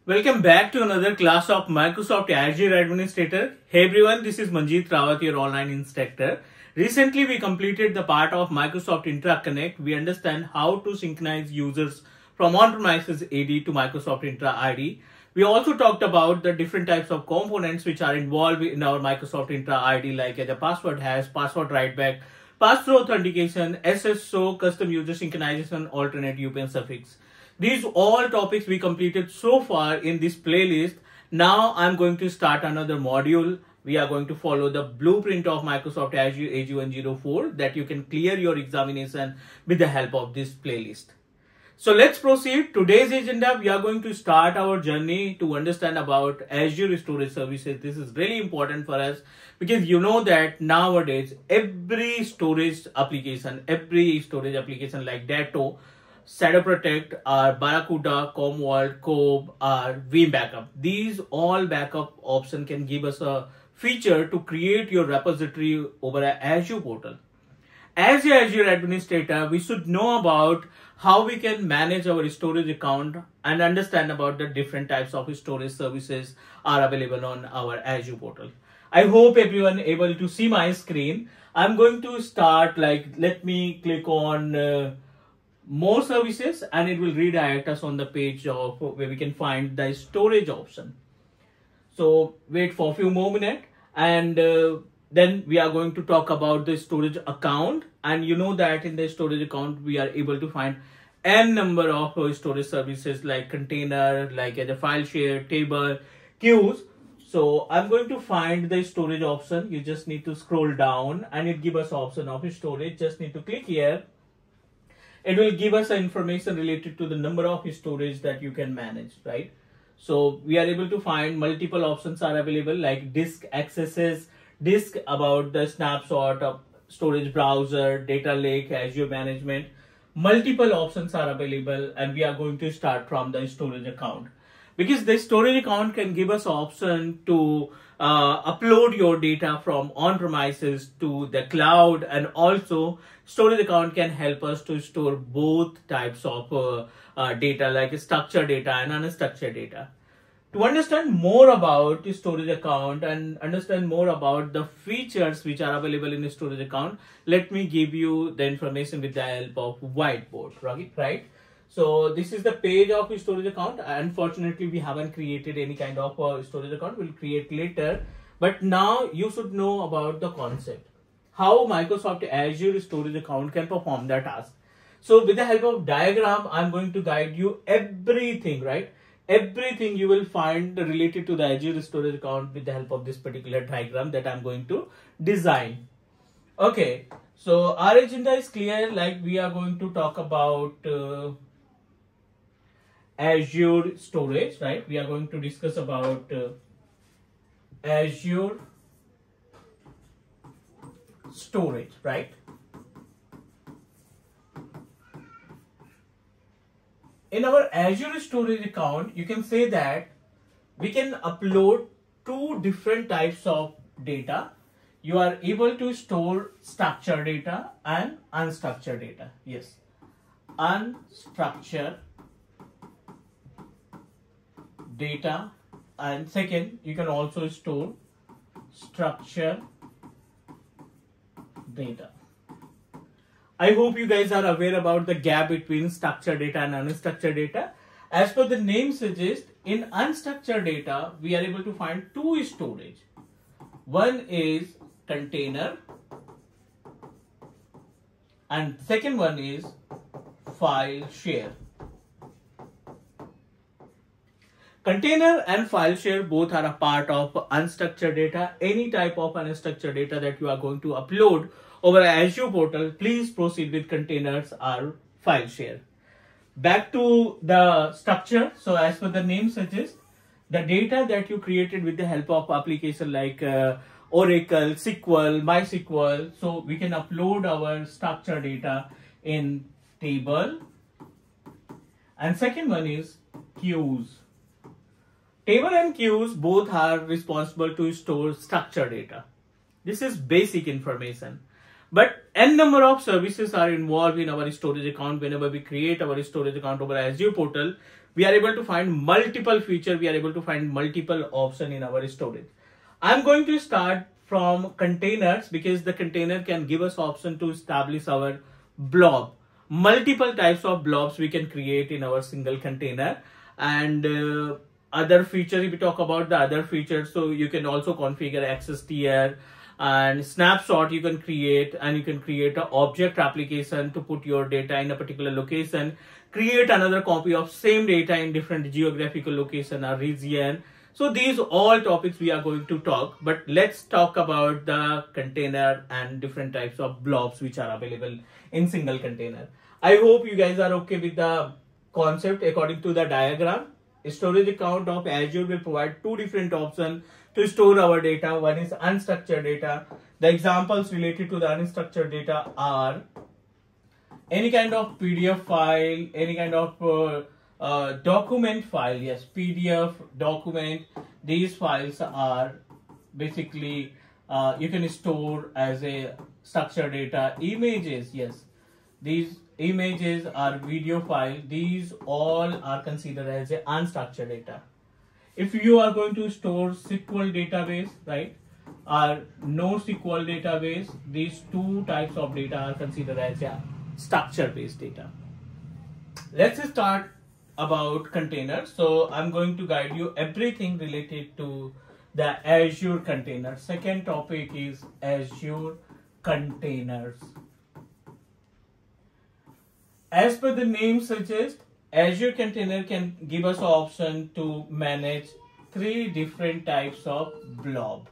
Welcome back to another class of Microsoft Azure Administrator. Hey everyone, this is Manjeet Rawat, your online instructor. Recently, we completed the part of Microsoft Intra Connect. We understand how to synchronize users from on-premises AD to Microsoft Intra ID. We also talked about the different types of components which are involved in our Microsoft Intra ID, like the password hash, password writeback, pass-through authentication, SSO, custom user synchronization, alternate UPN suffix. These all topics we completed so far in this playlist. Now I'm going to start another module. We are going to follow the blueprint of Microsoft Azure AZ-104 that you can clear your examination with the help of this playlist. So let's proceed. Today's agenda, we are going to start our journey to understand about Azure storage services. This is really important for us because you know that nowadays every storage application like Datto, Shadow Protect, or Barracuda, Commvault, Cove, or Veeam Backup. These all backup option can give us a feature to create your repository over an Azure portal. As an Azure administrator, we should know about how we can manage our storage account and understand about the different types of storage services are available on our Azure portal. I hope everyone able to see my screen. I'm going to start, let me click on more services and it will redirect us on the page of where we can find the storage option. So wait for a few more minutes and then we are going to talk about the storage account. And you know that in the storage account we are able to find n number of storage services like container, like the file share, table, queues. So I'm going to find the storage option. You just need to scroll down and it gives us option of storage. Just need to click here. It will give us information related to the number of storage that you can manage, right? So we are able to find multiple options are available like disk accesses, disk about the snapshot of storage browser, data lake, Azure management. Multiple options are available and we are going to start from the storage account. Because the storage account can give us option to upload your data from on-premises to the cloud, and also storage account can help us to store both types of data like structured data and unstructured data. To understand more about the storage account and understand more about the features which are available in the storage account, let me give you the information with the help of whiteboard, right? So this is the page of the storage account. Unfortunately, we haven't created any kind of storage account. We'll create later. But now you should know about the concept. How Microsoft Azure storage account can perform that task. So with the help of diagram, I'm going to guide you everything, right? Everything you will find related to the Azure storage account with the help of this particular diagram that I'm going to design. Okay. So our agenda is clear. Like we are going to talk about Azure storage, right? We are going to discuss about Azure storage, right? In our Azure storage account, you can say that we can upload two different types of data. You are able to store structured data and unstructured data. Yes, unstructured data, and second, you can also store structured data. I hope you guys are aware about the gap between structured data and unstructured data. As per the name suggests, in unstructured data, we are able to find two storage. One is container and second one is file share. Container and file share both are a part of unstructured data. Any type of unstructured data that you are going to upload over Azure portal, please proceed with containers or file share. Back to the structure. So as per the name suggests, the data that you created with the help of application like Oracle, SQL, MySQL. So we can upload our structured data in table. And second one is queues. Table and queues both are responsible to store structured data. This is basic information. But n number of services are involved in our storage account. Whenever we create our storage account over Azure portal, we are able to find multiple features. We are able to find multiple options in our storage. I'm going to start from containers because the container can give us option to establish our blob. Multiple types of blobs we can create in our single container. And other features, if we talk about the other features, so you can also configure access tier and snapshot you can create, and you can create an object application to put your data in a particular location, create another copy of same data in different geographical location or region. So these all topics we are going to talk, but let's talk about the container and different types of blobs which are available in single container. I hope you guys are okay with the concept. According to the diagram, storage account of Azure will provide two different options to store our data. One is unstructured data. The examples related to the unstructured data are any kind of PDF file, any kind of document file. Yes, PDF, document. These files are basically you can store as a structured data. Images, yes, these images are video file. These all are considered as a unstructured data. If you are going to store SQL database, right, or no SQL database, these two types of data are considered as a structure based data. Let's start about containers. So I'm going to guide you everything related to the Azure container. Second topic is Azure containers. As per the name suggests, Azure container can give us an option to manage three different types of blob.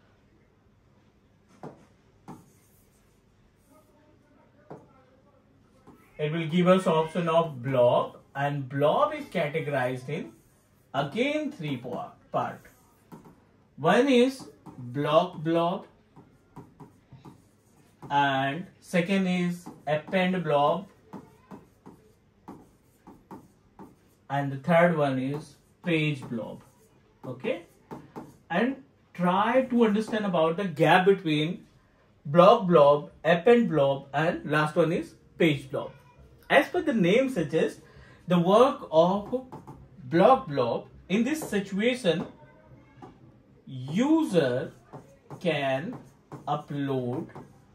It will give us option of blob, and blob is categorized in again three part. One is blob, and second is append blob, and the third one is page blob. Okay, and try to understand about the gap between blob, append blob, and last one is page blob. As per the name suggests, the work of blob in this situation, user can upload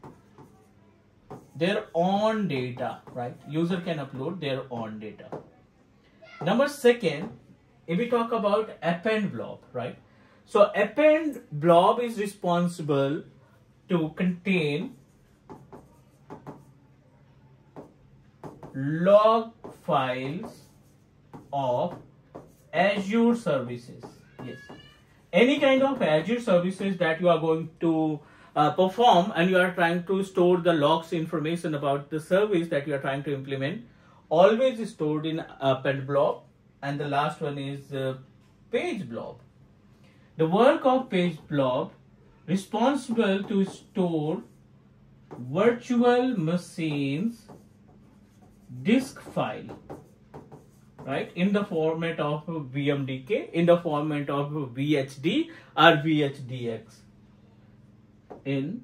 their own data, right? User can upload their own data. Number second, if we talk about append blob, right? So append blob is responsible to contain log files of Azure services. Yes, any kind of Azure services that you are going to perform, and you are trying to store the logs information about the service that you are trying to implement, always stored in append blob. And the last one is page blob. The work of page blob responsible to store virtual machines disk file, right, in the format of VMDK, in the format of VHD or VHDX, in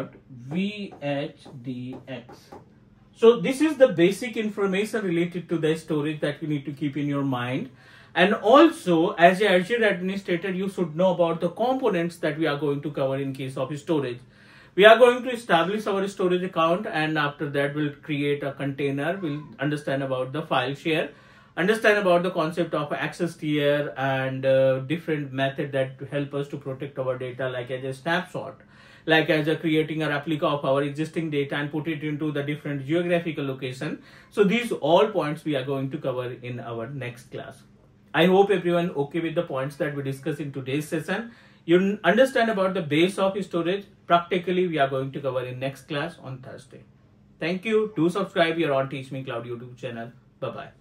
.VHDX. So this is the basic information related to the storage that you need to keep in your mind. And also, as an Azure administrator, you should know about the components that we are going to cover in case of storage. We are going to establish our storage account, and after that we'll create a container. We'll understand about the file share, understand about the concept of access tier, and different method that help us to protect our data, like as a snapshot, like as a creating a replica of our existing data and put it into the different geographical location. So these all points we are going to cover in our next class. I hope everyone okay with the points that we discussed in today's session. You understand about the base of storage. Practically we are going to cover in next class on Thursday. Thank you. Do subscribe here on Teach Me Cloud YouTube channel. Bye bye.